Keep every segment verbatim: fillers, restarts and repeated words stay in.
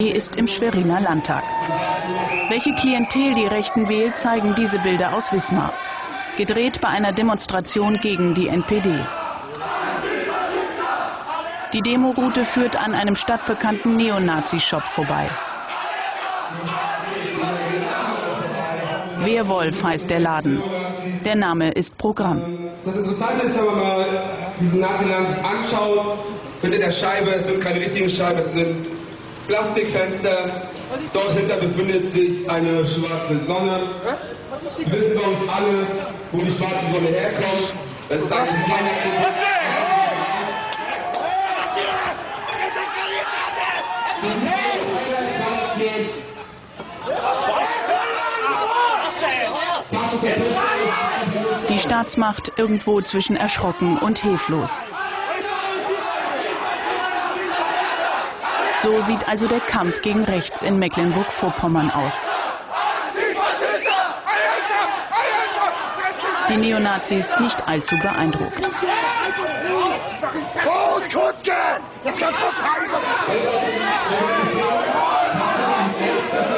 P ist im Schweriner Landtag. Welche Klientel die Rechten wählt, zeigen diese Bilder aus Wismar. Gedreht bei einer Demonstration gegen die N P D. Die Demoroute führt an einem stadtbekannten Neonazi-Shop vorbei. Wehrwolf heißt der Laden. Der Name ist Programm. Das Interessante ist, wenn man mal diesen Naziladen sich anschaut, hinter der Scheibe, es sind keine richtigen Scheiben, es sind Plastikfenster. Dort hinter befindet sich eine schwarze Sonne. Wir wissen bei uns alle, wo die schwarze Sonne herkommt. Es ist ein Die Staatsmacht irgendwo zwischen erschrocken und hilflos. So sieht also der Kampf gegen rechts in Mecklenburg-Vorpommern aus. Die Neonazis nicht allzu beeindruckt.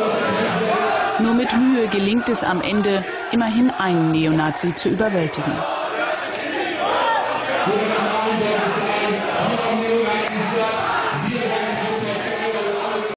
Nur mit Mühe gelingt es am Ende, immerhin einen Neonazi zu überwältigen.